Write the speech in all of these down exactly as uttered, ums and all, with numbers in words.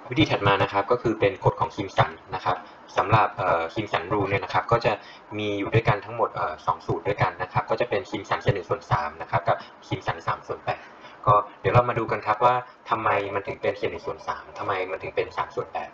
วิธีถัดมานะครับก็คือเป็นกฎของคิมสันนะครับสำหรับคิมสันรูลเนี่ยนะครับก็จะมีอยู่ด้วยกันทั้งหมดสองสูตรด้วยกันนะครับก็จะเป็นคิมสันเศษหนึ่งส่วนสามนะครับกับคิมสันสามส่วนแปดก็เดี๋ยวเรามาดูกันครับว่าทำไมมันถึงเป็นเศษหนึ่งส่วนสามทำไมมันถึงเป็นสามส่วนแปด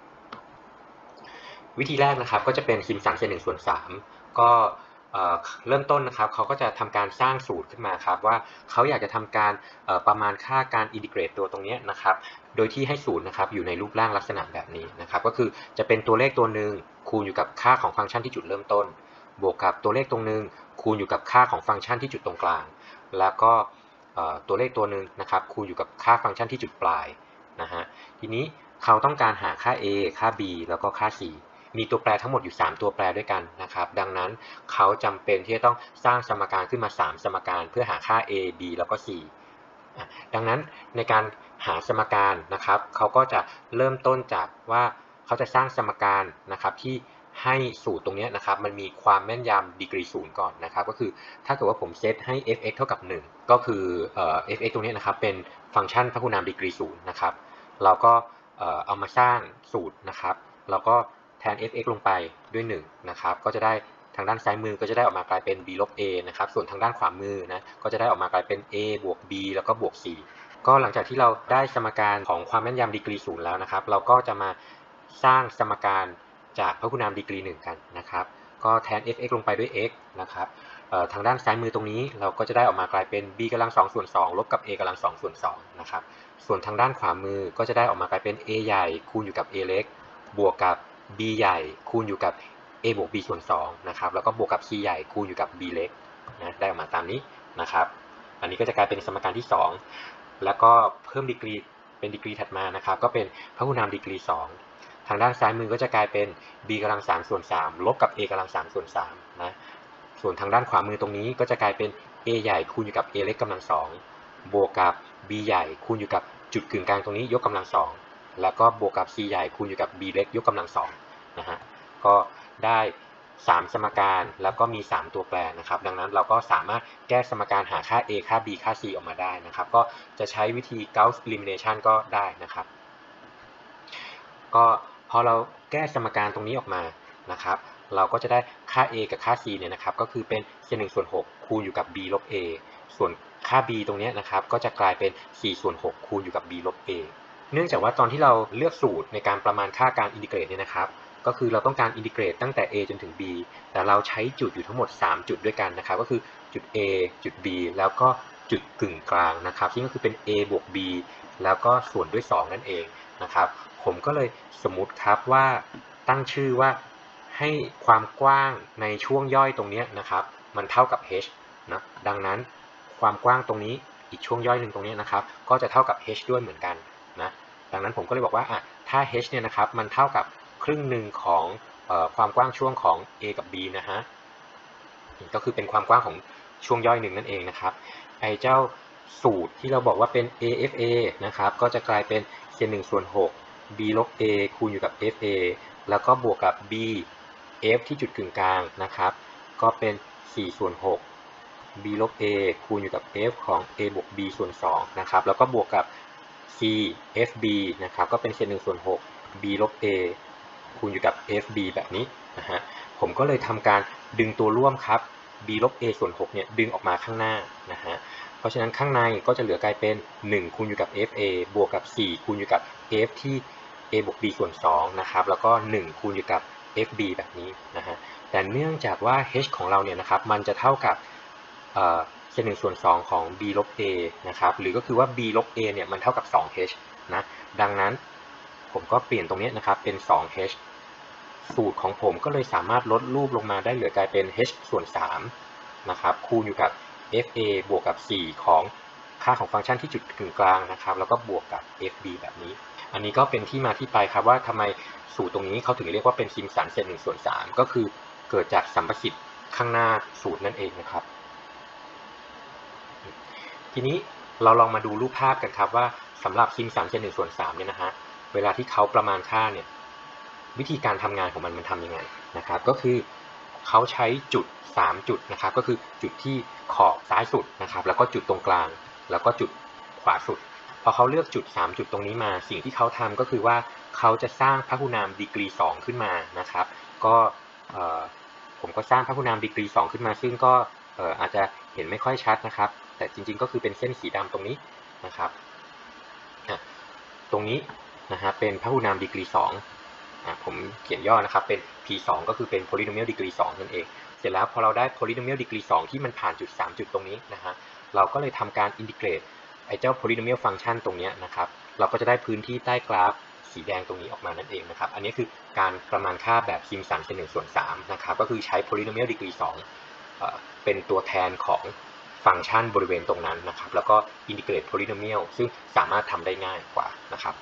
วิธีแรกนะครับก็จะเป็นคิมสันเศษหนึ่งส่วนสามก็เริ่มต้นนะครับเขาก็จะทำการสร้างสูตรขึ้นมาครับว่าเขาอยากจะทำการประมาณค่าการอินทิเกรตตัวตรงนี้นะครับโดยที่ให้สูตรนะครับอยู่ในรูปร่างลักษณะแบบนี้นะครับก็คือจะเป็นตัวเลขตัวหนึ่งคูณอยู่กับค่าของฟังก์ชันที่จุดเริ่มต้นบวกกับตัวเลขตรงหนึ่งคูณอยู่กับค่าของฟังก์ชันที่จุดตรงกลางแล้วก็ตัวเลขตัวหนึ่งนะครับคูณอยู่กับค่าฟังก์ชันที่จุดปลายนะฮะทีนี้เขาต้องการหาค่า a ค่า b แล้วก็ค่า cมีตัวแปรทั้งหมดอยู่สามตัวแปรด้วยกันนะครับดังนั้นเขาจำเป็นที่จะต้องสร้างสมการขึ้นมาสามสมการเพื่อหาค่า a b แล้วก็ c ดังนั้นในการหาสมการนะครับเขาก็จะเริ่มต้นจากว่าเขาจะสร้างสมการนะครับที่ให้สูตรตรงนี้นะครับมันมีความแม่นยำดีกรีศูนย์ก่อนนะครับก็คือถ้าเกิดว่าผมเซตให้ f(x) เท่ากับหนึ่งก็คือ f(x) ตรงนี้นะครับเป็นฟังก์ชันพหุนามดีกรีศูนย์นะครับเราก็เอามาสร้างสูตรนะครับเราก็แทน f(x) ลงไปด้วยหนึ่งนะครับก็จะได้ทางด้านซ้ายมือก็จะได้ออกมากลายเป็น b ลบ a นะครับส่วนทางด้านขวามือนะก็จะได้ออกมากลายเป็น a บวก b แล้วก็บวก c ก็หลังจากที่เราได้สมการของความแม่นยำดีกรีศูนย์แล้วนะครับเราก็จะมาสร้างสมการจากพหุนามดีกรีหนึ่งกันนะครับก็แทน f(x) ลงไปด้วย x นะครับทางด้านซ้ายมือตรงนี้เราก็จะได้ออกมากลายเป็น b กำลังสองส่วนสองลบกับ a กำลังสองส่วนสองนะครับส่วนทางด้านขวามือก็จะได้ออกมากลายเป็น a ใหญ่คูณอยู่กับ a เล็กบวกกับ b ใหญ่คูณอยู่กับ a บวก b ส่วนสองนะครับแล้วก็บวกกับ c ใหญ่คูณอยู่กับ b เล็กนะได้ออกมาตามนี้นะครับอันนี้ก็จะกลายเป็นสมการที่สองแล้วก็เพิ่มดีกรีเป็นดีกรีถัดมานะครับก็เป็นพหุนามดีกรีสองทางด้านซ้ายมือก็จะกลายเป็น b กำลังสามส่วนสามลบกับ a กำลังสามส่วนสามนะส่วนทางด้านขวามือตรงนี้ก็จะกลายเป็น a ใหญ่คูณอยู่กับ a เล็กกำลังสองบวกกับ b ใหญ่คูณอยู่กับจุดกึ่งกลางตรงนี้ยกกำลังสองแล้วก็บวกกับ c ใหญ่คูณอยู่กับ b เล็กยกกำลังสองนะฮะก็ได้สามสมการแล้วก็มีสามตัวแปรนะครับดังนั้นเราก็สามารถแก้สมการหาค่า a ค่า b ค่า c ออกมาได้นะครับก็จะใช้วิธี Gauss elimination ก็ได้นะครับก็พอเราแก้สมการตรงนี้ออกมานะครับเราก็จะได้ค่า a กับค่า c เนี่ยนะครับก็คือเป็นเศษหนึ่งส่วนหกคูณอยู่กับ b ลบ a ส่วนค่า b ตรงนี้นะครับก็จะกลายเป็นสี่ส่วนหกคูณอยู่กับ b ลบ a เนื่องจากว่าตอนที่เราเลือกสูตรในการประมาณค่าการอินทิเกรตเนี่ยนะครับก็คือเราต้องการอินทิเกรตตั้งแต่ a จนถึง b แต่เราใช้จุดอยู่ทั้งหมดสามจุดด้วยกันนะครับก็คือจุด a จุด b แล้วก็จุดกึ่งกลางนะครับซึ่งก็คือเป็น a บวก b แล้วก็ส่วนด้วยสองนั่นเองนะครับผมก็เลยสมมุติครับว่าตั้งชื่อว่าให้ความกว้างในช่วงย่อยตรงนี้นะครับมันเท่ากับ h นะดังนั้นความกว้างตรงนี้อีกช่วงย่อยหนึ่งตรงนี้นะครับก็จะเท่ากับ h ด้วยเหมือนกันนะดังนั้นผมก็เลยบอกว่าอ่ะถ้า h เนี่ยนะครับมันเท่ากับครึ่งหนึ่งของเอ่อความกว้างช่วงของ a กับ b นะฮะก็คือเป็นความกว้างของช่วงย่อยหนึ่งนั่นเองนะครับไอ้เจ้าสูตรที่เราบอกว่าเป็น a f a นะครับก็จะกลายเป็นเศษหนึ่งส่วนหก b ลบ a คูณอยู่กับ f a แล้วก็บวกกับ b f ที่จุดกึ่งกลางนะครับก็เป็นสี่ส่วนหก b ลบ a คูณอยู่กับ f ของ a บวก b ส่วนสองนะครับแล้วก็บวกกับ c fb นะครับก็เป็นเศษหนึ่งส่วนหก b ลบ a คูณอยู่กับ fb แบบนี้นะฮะผมก็เลยทำการดึงตัวร่วมครับ b ลบ a ส่วนหกเนี่ยดึงออกมาข้างหน้านะฮะเพราะฉะนั้นข้างในก็จะเหลือกลายเป็นหนึ่งคูณอยู่กับ fa บวกกับสี่คูณอยู่กับ f ที่ a บวก b ส่วนสองนะครับแล้วก็หนึ่งคูณอยู่กับ fb แบบนี้นะฮะแต่เนื่องจากว่า h ของเราเนี่ยนะครับมันจะเท่ากับเศษหนึ่งส่วนสองของ b ลบ a นะครับหรือก็คือว่า b ลบ a เนี่ยมันเท่ากับ สอง h นะดังนั้นผมก็เปลี่ยนตรงนี้นะครับเป็น สอง h สูตรของผมก็เลยสามารถลดรูปลงมาได้เหลือกลายเป็น h ส่วนสามนะครับคูณอยู่กับ fa บวกกับสี่ของค่าของฟังก์ชันที่จุดกึ่งกลางนะครับแล้วก็บวกกับ fb แบบนี้อันนี้ก็เป็นที่มาที่ไปครับว่าทำไมสูตรตรงนี้เขาถึงเรียกว่าเป็นซิมสันเศษหนึ่งส่วนสามก็คือเกิดจากสัมประสิทธิ์ข้างหน้าสูตรนั่นเองนะครับทีนี้เราลองมาดูรูปภาพกันครับว่าสำหรับซิมสันเศษหนึ่งส่วนสามเนี่ยนะฮะเวลาที่เขาประมาณค่าเนี่ยวิธีการทำงานของมันมันทำยังไงนะครับก็คือเขาใช้จุดสามจุดนะครับก็คือจุดที่ขอบซ้ายสุดนะครับแล้วก็จุดตรงกลางแล้วก็จุดขวาสุดพอเขาเลือกจุดสามจุดตรงนี้มาสิ่งที่เขาทำก็คือว่าเขาจะสร้างพหุนามดีกรีสองขึ้นมานะครับก็ผมก็สร้างพหุนามดีกรีสองขึ้นมาซึ่งก็อาจจะเห็นไม่ค่อยชัดนะครับแต่จริงๆก็คือเป็นเส้นสีดำตรงนี้นะครับตรงนี้นะฮะเป็นพหุนามดีกรีสองผมเขียนย่อนะครับเป็น พี สอง ก็คือเป็น polynomial degree สองนั่นเองเสร็จแล้วพอเราได้ polynomial degree สองที่มันผ่านจุดสามจุดตรงนี้นะฮะเราก็เลยทำการ integrate ไอ้เจ้า polynomial function ตรงนี้นะครับเราก็จะได้พื้นที่ใต้กราฟสีแดงตรงนี้ออกมานั่นเองนะครับอันนี้คือการประมาณค่าแบบซิมสันเศษหนึ่งส่วนสามนะครับก็คือใช้ polynomial degree สองเป็นตัวแทนของฟังก์ชันบริเวณตรงนั้นนะครับแล้วก็ integrate polynomial ซึ่งสามารถทำได้ง่ายกว่านะครับ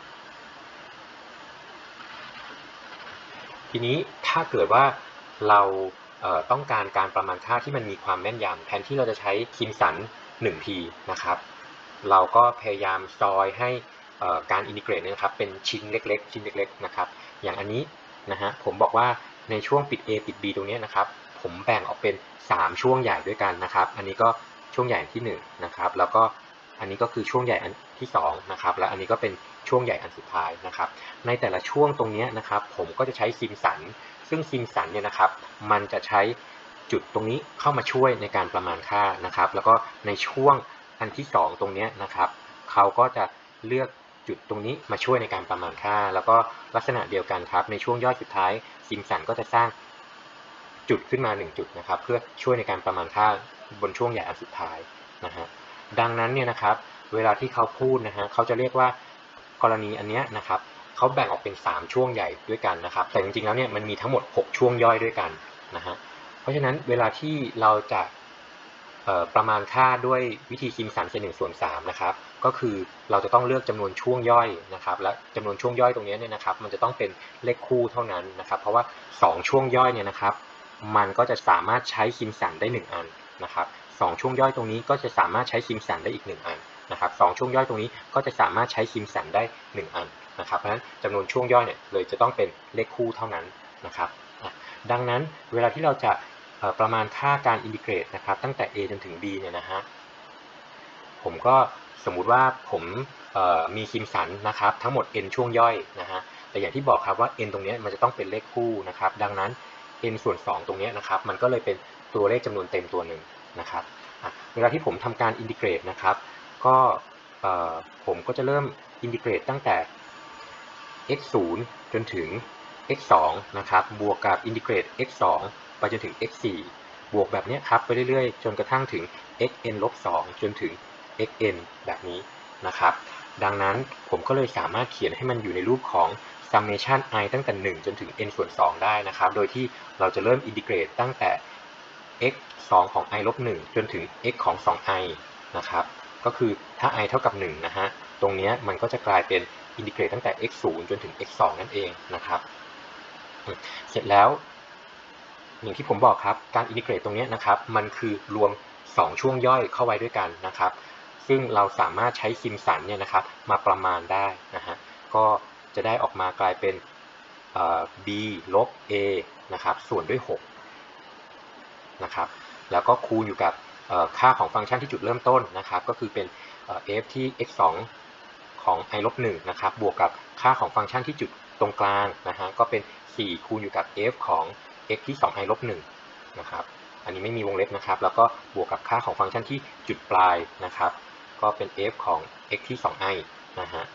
ทีนี้ถ้าเกิดว่าเราต้องการการประมาณค่าที่มันมีความแม่นยำแทนที่เราจะใช้ซิมสัน หนึ่ง ที นะครับเราก็พยายามซอยให้การอินทิเกรตเนี่ยนะครับเป็นชิ้นเล็กๆชิ้นเล็กๆนะครับอย่างอันนี้นะฮะผมบอกว่าในช่วงปิด A ปิด B ตรงนี้นะครับผมแบ่งออกเป็นสามช่วงใหญ่ด้วยกันนะครับอันนี้ก็ช่วงใหญ่ที่หนึ่งนะครับแล้วก็อันนี้ก็คือช่วงใหญ่อันที่สองนะครับและอันนี้ก็เป็นช่วงใหญ่อันสุดท้ายนะครับในแต่ละช่วงตรงนี้นะครับผมก็จะใช้ซิมสันซึ่งซิมสันเนี่ยนะครับมันจะใช้จุดตรงนี้เข้ามาช่วยในการประมาณค่านะครับแล้วก็ในช่วงอันที่สองตรงนี้นะครับเขาก็จะเลือกจุดตรงนี้มาช่วยในการประมาณค่าแล้วก็ลักษณะเดียวกันครับในช่วงย่อยสุดท้ายซิมสันก็จะสร้างจุดขึ้นมาหนึ่งจุดนะครับเพื่อช่วยในการประมาณค่าบนช่วงใหญ่อันสุดท้ายนะฮะดังนั้นเนี่ยนะครับเวลาที่เขาพูดนะฮะเขาจะเรียกว่ากรณีอันนี้นะครับเขาแบ่งออกเป็นสามช่วงใหญ่ด้วยกันนะครับแต่จริงๆแล้วเนี่ยมันมีทั้งหมดหกช่วงย่อยด้วยกันนะฮะเพราะฉะนั้นเวลาที่เราจะประมาณค่าด้วยวิธีซิมสันเศษหนึ่งส่วนสามนะครับก็คือเราจะต้องเลือกจำนวนช่วงย่อยนะครับและจำนวนช่วงย่อยตรงนี้เนี่ยนะครับมันจะต้องเป็นเลขคู่เท่านั้นนะครับเพราะว่าสองช่วงย่อยเนี่ยนะครับมันก็จะสามารถใช้ซิมสันได้หนึ่งอันนะครับสองช่วงย่อยตรงนี้ก็จะสามารถใช้ซิมสันได้อีกหนึ่งอันนะครับสองช่วงย่อยตรงนี้ก็จะสามารถใช้ซิมสันได้หนึ่งอันนะครับเพราะฉะนั้นจำนวนช่วงย่อยเนี่ยเลยจะต้องเป็นเลขคู่เท่านั้นนะครับดังนั้นเวลาที่เราจะประมาณค่าการอินทิเกรตนะครับตั้งแต่ A จนถึง B เนี่ยนะฮะผมก็สมมุติว่าผมมีซิมสันนะครับทั้งหมด n ช่วงย่อยนะฮะแต่อย่างที่บอกครับว่า n ตรงนี้มันจะต้องเป็นเลขคู่นะครับดังนั้น n ส่วนสองตรงนี้นะครับมันก็เลยเป็นตัวเลขจำนวนเต็มตัวหนึ่งนะครับเวลาที่ผมทำการอินทิเกรตนะครับก็ผมก็จะเริ่มอินทิเกรตตั้งแต่ x ศูนย์จนถึง x สองนะครับบวกกับอินทิเกรต x สองไปจนถึง x สี่บวกแบบนี้ครับไปเรื่อยๆจนกระทั่งถึง xn ลบสองจนถึง xn แบบนี้นะครับดังนั้นผมก็เลยสามารถเขียนให้มันอยู่ในรูปของ summation i ตั้งแต่หนึ่งจนถึง n ส่วนสองได้นะครับโดยที่เราจะเริ่มอินทิเกรตตั้งแต่ x สองของ i ลบหนึ่งจนถึง x ของ สอง i นะครับก็คือถ้า i เท่ากับหนึ่งนะฮะตรงนี้มันก็จะกลายเป็นอินทิเกรตตั้งแต่ x ศูนย์จนถึง x สองนั่นเองนะครับเสร็จแล้วอย่างที่ผมบอกครับการอินทิเกรตตรงนี้นะครับมันคือรวมสองช่วงย่อยเข้าไว้ด้วยกันนะครับซึ่งเราสามารถใช้ซิมสันเนี่ยนะครับมาประมาณได้นะฮะก็จะได้ออกมากลายเป็น b ลบ a นะครับส่วนด้วยหกนะครับแล้วก็คูณอยู่กับค่าของฟังก์ชันที่จุดเริ่มต้นนะครับก็คือเป็น f ที่ x สองของ i ลบหนึ่งนะครับบวกกับค่าของฟังก์ชันที่จุดตรงกลางนะฮะก็เป็นสี่คูณอยู่กับ f ของ x ที่ สอง i ลบหนึ่งนะครับอันนี้ไม่มีวงเล็บนะครับแล้วก็บวกกับค่าของฟังก์ชันที่จุดปลายนะครับก็เป็น f ของ x ที่ สอง i นะฮะ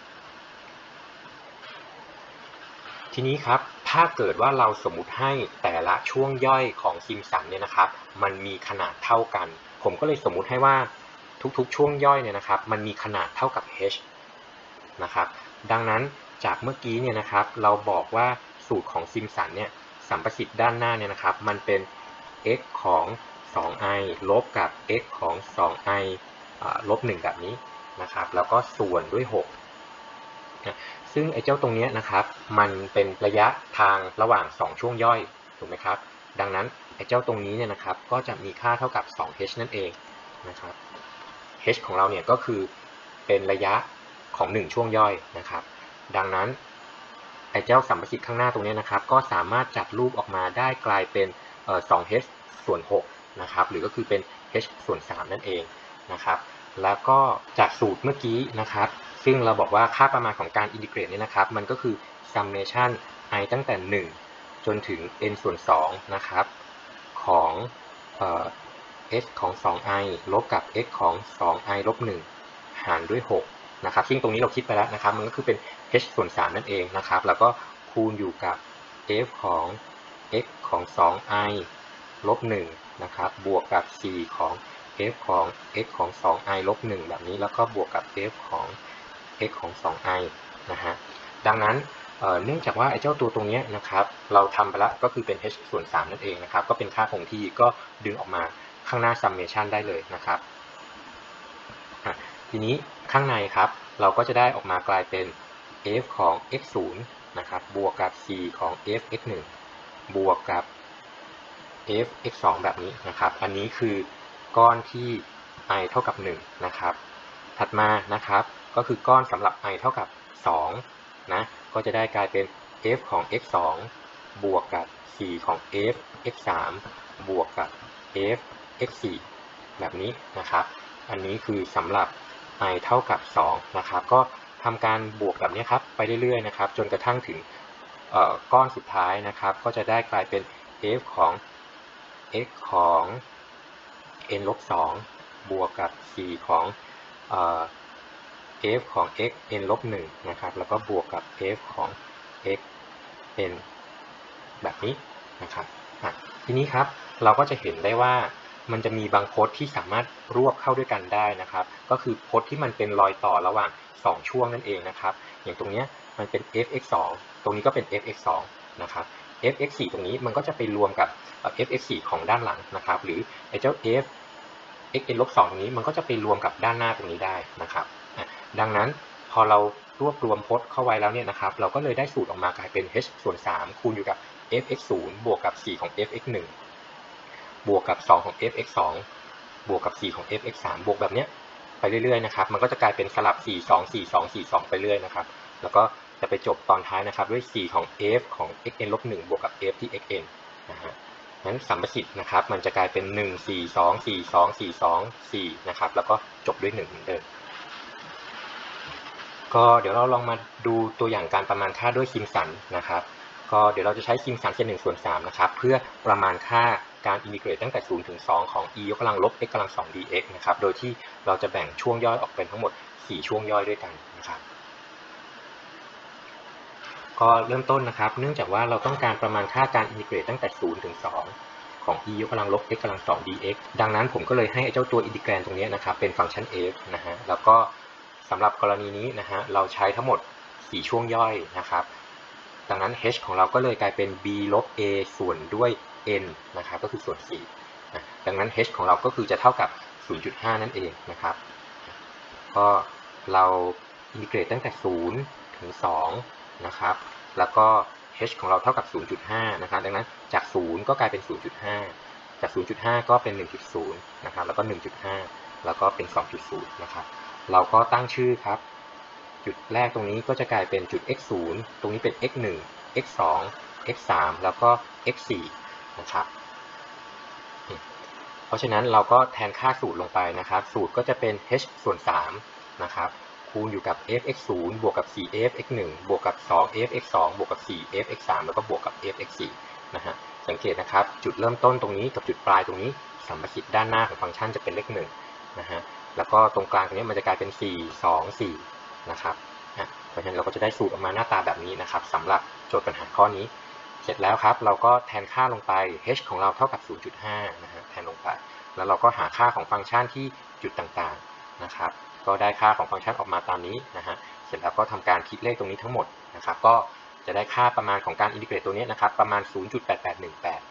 ทีนี้ครับถ้าเกิดว่าเราสมมุติให้แต่ละช่วงย่อยของซิมสันเนี่ยนะครับมันมีขนาดเท่ากันผมก็เลยสมมุติให้ว่าทุกๆช่วงย่อยเนี่ยนะครับมันมีขนาดเท่ากับ h นะครับดังนั้นจากเมื่อกี้เนี่ยนะครับเราบอกว่าสูตรของซิมสันเนี่ยสัมประสิทธิ์ด้านหน้าเนี่ยนะครับมันเป็น x ของ สอง i ลบกับ x ของ สอง i ลบหนึ่งแบบนี้นะครับแล้วก็ส่วนด้วยหกซึ่งไอ้เจ้าตรงนี้นะครับมันเป็นระยะทางระหว่างสองช่วงย่อยถูกไหมครับดังนั้นไอ้เจ้าตรงนี้เนี่ยนะครับก็จะมีค่าเท่ากับ สอง h นั่นเองนะครับ h ของเราเนี่ยก็คือเป็นระยะของหนึ่งช่วงย่อยนะครับดังนั้นไอ้เจ้าสัมประสิทธิ์ข้างหน้าตรงนี้นะครับก็สามารถจัดรูปออกมาได้กลายเป็น สอง h ส่วนหกนะครับหรือก็คือเป็น h ส่วนสามนั่นเองนะครับแล้วก็จากสูตรเมื่อกี้นะครับซึ่งเราบอกว่าค่าประมาณของการอินทิเกรตเนี่ยนะครับมันก็คือ summation i ตั้งแต่หนึ่งจนถึง n ส่วนสองนะครับของเอ่อ s ของ สอง i ลบกับ x ของ สอง i ลบหนึ่งหารด้วยหกนะครับซึ่งตรงนี้เราคิดไปแล้วนะครับมันก็คือเป็น h ส่วนสามนั่นเองนะครับแล้วก็คูณอยู่กับ f ของ x ของ สอง i ลบหนึ่งนะครับบวกกับสี่ของ f ของ x ของ สอง i ลบหนึ่งแบบนี้แล้วก็บวกกับ f ของ x ของ สอง i นะฮะดังนั้นเอ่อเนื่องจากว่าไอ้เจ้าตัวตรงนี้นะครับเราทำไปแล้วก็คือเป็น h ส่วนสามนั่นเองนะครับก็เป็นค่าคงที่ก็ดึงออกมาข้างหน้า summation ได้เลยนะครับทีนี้ข้างในครับเราก็จะได้ออกมากลายเป็น f ของ x ศูนย์นะครับบวกกับสี่ของ f x หนึ่งบวกกับ f x สองแบบนี้นะครับอันนี้คือก้อนที่ i เท่ากับหนึ่งนะครับถัดมานะครับก็คือก้อนสำหรับ i เท่ากับสองนะก็จะได้กลายเป็น f ของ x สองบวกกับสี่ของ f x สามบวกกับ f x สี่แบบนี้นะครับอันนี้คือสำหรับ i เท่ากับสองนะครับก็ทำการบวกแบบนี้ครับไปเรื่อยๆนะครับจนกระทั่งถึงก้อนสุดท้ายนะครับก็จะได้กลายเป็น f ของ x ของ n ลบสองบวกกับสี่ของเอ่อ f ของ x n ลบหนึ่งนะครับแล้วก็บวกกับ f ของ x n แบบนี้นะครับทีนี้ครับเราก็จะเห็นได้ว่ามันจะมีบางพจน์ที่สามารถรวบเข้าด้วยกันได้นะครับก็คือพจน์ที่มันเป็นรอยต่อระหว่างสองช่วงนั่นเองนะครับอย่างตรงนี้มันเป็น f x สองตรงนี้ก็เป็น f x สองนะครับ f x สี่ตรงนี้มันก็จะไปรวมกับ f x สี่ของด้านหลังนะครับหรือไอ้เจ้า f x n ลบสองตรงนี้มันก็จะไปรวมกับด้านหน้าตรงนี้ได้นะครับดังนั้นพอเรารวบรวมพจน์เข้าไว้แล้วเนี่ยนะครับเราก็เลยได้สูตรออกมากลายเป็น h ส่วนสามคูณอยู่กับ f x ศูนย์บวกกับสี่ของ f x หนึ่งบวกกับสองของ f x สองบวกกับสี่ของ f x สามบวกแบบเนี้ยไปเรื่อยๆนะครับมันก็จะกลายเป็นสลับสี่ สอง สี่ สอง สี่ สองไปเรื่อยนะครับแล้วก็จะไปจบตอนท้ายนะครับด้วยสี่ของ f ของ x n ลบหนึ่งบวกกับ f ที่ x n นะฮะนั้นสัมประสิทธิ์นะครับมันจะกลายเป็นหนึ่ง สี่ สอง สี่ สอง สี่ สอง สี่นะครับแล้วก็จบด้วยหนึ่งเหมือนเดิมก็เดี๋ยวเราลองมาดูตัวอย่างการประมาณค่าด้วยซิมสันนะครับก็เดี๋ยวเราจะใช้ซิมสันเศษหนึ่งส่วนสามนะครับเพื่อประมาณค่าการอินทิเกรตตั้งแต่ศูนย์ถึงสองของ e ยกกำลังลบ x กำลังสอง dx นะครับโดยที่เราจะแบ่งช่วงย่อยออกเป็นทั้งหมดสี่ช่วงย่อยด้วยกันนะครับก็เริ่มต้นนะครับเนื่องจากว่าเราต้องการประมาณค่าการอินทิเกรตตั้งแต่ศูนย์ถึงสองของ e ยกกำลังลบ x กำลังสอง dx ดังนั้นผมก็เลยให้เจ้าตัวอินทิแกรนตรงนี้นะครับเป็นฟังก์ชัน f นะฮะแล้วก็สำหรับกรณีนี้นะฮะเราใช้ทั้งหมดสี่ช่วงย่อยนะครับดังนั้น h ของเราก็เลยกลายเป็น b ลบ a ส่วนด้วย n นะครับก็คือส่วนสี่นะดังนั้น h ของเราก็คือจะเท่ากับ ศูนย์จุดห้า นั่นเองนะครับก็เราอินทิเกรตตั้งแต่ศูนย์ถึงสองนะครับแล้วก็ h ของเราเท่ากับ ศูนย์จุดห้า นะครับดังนั้นจากศูนย์ก็กลายเป็น ศูนย์จุดห้า จาก ศูนย์จุดห้า ก็เป็น หนึ่งจุดศูนย์ นะครับแล้วก็ หนึ่งจุดห้า แล้วก็เป็น สองจุดศูนย์ นะครับเราก็ตั้งชื่อครับจุดแรกตรงนี้ก็จะกลายเป็นจุด x ศูนย์ ตรงนี้เป็น x หนึ่ง x สอง x สามแล้วก็ x สี่นะครับเพราะฉะนั้นเราก็แทนค่าสูตรลงไปนะครับสูตรก็จะเป็น h ส่วนสามนะครับคูณอยู่กับ f x ศูนย์บวกกับ สี่ f x หนึ่งบวกกับ สอง f x สองบวกกับ สี่ f x สามแล้วก็บวกกับ f x สี่นะฮะสังเกตนะครับจุดเริ่มต้นตรงนี้กับจุดปลายตรงนี้สัมประสิทธิ์ด้านหน้าของฟังก์ชันจะเป็นเลขหนึ่งนะฮะแล้วก็ตรงกลางตรงนี้มันจะกลายเป็นสี่ สอง สี่นะครับเพราะฉะนั้นเราก็จะได้สูตรออกมาหน้าตาแบบนี้นะครับสำหรับโจทย์ปัญหาข้อนี้เสร็จแล้วครับเราก็แทนค่าลงไป h ของเราเท่ากับ ศูนย์จุดห้า นะฮะแทนลงไปแล้วเราก็หาค่าของฟังก์ชันที่จุดต่างๆนะครับก็ได้ค่าของฟังก์ชันออกมาตามนี้นะฮะเสร็จแล้วก็ทำการคิดเลขตรงนี้ทั้งหมดนะครับก็จะได้ค่าประมาณของการอินทิเกรตตัวนี้นะครับประมาณ ศูนย์จุดแปดแปดหนึ่งแปด